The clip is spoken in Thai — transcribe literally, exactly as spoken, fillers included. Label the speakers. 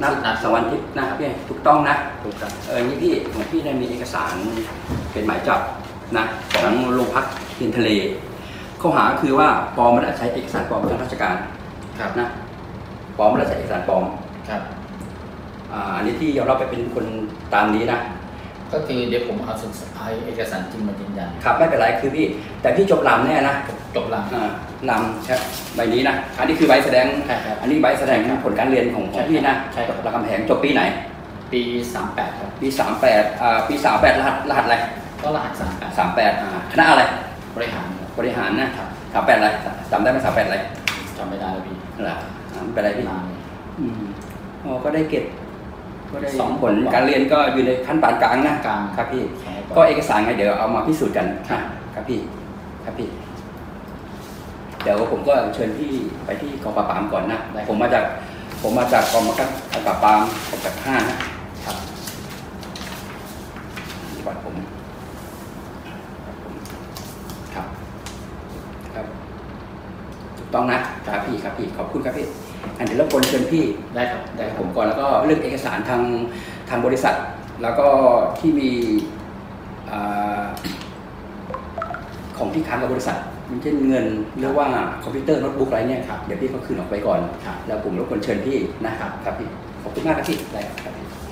Speaker 1: นัดสวรรค์ทิพย์นะครับพี่ถูกต้องนะถูกครับเออนี่พี่ของพี่ได้มีเอกสารเป็นหมายจับนะของโรงพักเทียนทะเลข้อหาคือว่าปลอมไม่ได้ใช้เอกสารปลอมทางราชการนะปลอมไม่ได้ใช้เอกสารปลอมครับอ่าอันนี้ที่ยอมรับไปเป็นคนตามนี้นะ
Speaker 2: ก็คือเดี๋ยวผมเอาศึกษาเอกสารจริงมายืนยัน
Speaker 1: ครับไม่เป็นไรคือพี่แต่พี่จบลำแน่นะ
Speaker 2: จบลำ
Speaker 1: อ่าลำใช่ใบนี้นะอันนี้คือใบแสดงอันนี้ใบแสดงผลการเรียนของพี่นะ
Speaker 2: ใช่ครับ
Speaker 1: รามคำแหงจบปีไหน
Speaker 2: ปีสามแปดครับ
Speaker 1: ปีสามแปดอ่าปีสามแปดรหัสรหัสอะไร
Speaker 2: ก็รหัสสามแปด
Speaker 1: สามแปดอ่าคณะอะไร
Speaker 2: บริหาร
Speaker 1: บริหารนะครับสามแปดอะไรจำได้ไหมสามแปดอะไร
Speaker 2: จำไม่ได้แล้วพี่
Speaker 1: เหรอไม่เป็นไรพี่อืมอ๋อก็ได้เก็บก็ได้สองผลการเรียนก็อยู่ในขั้นปานกลางนะ
Speaker 2: กลาง
Speaker 1: ครับพี่ก็เอกสารไงเดี๋ยวเอามาพิสูจน์กันครับพี่ครับพี่เดี๋ยวผมก็เชิญพี่ไปที่กองปราบปรามก่อนนะผมมาจากผมมาจากกองบังคับการปราบปรามผมจากห้านะครับที่บัตรผมครับครับถูกต้องนะครับพี่ครับพี่ขอบคุณครับพี่อันเดี๋ยวรบกวนเชิญพี่
Speaker 2: ได้ครับ
Speaker 1: ได้ผมก่อนแล้วก็เรื่องเอกสารทางทางบริษัทแล้วก็ที่มีของที่ค้างกับบริษัทมันเช่นเงินหรือว่าคอมพิวเตอร์โน้ตบุ๊กอะไรเนี่ยเดี๋ยวพี่ก็คืนออกไปก่อนแล้วผมรบกวนเชิญพี่นะครับครับพี่ขอบคุณมากครับพี่ได้ครับ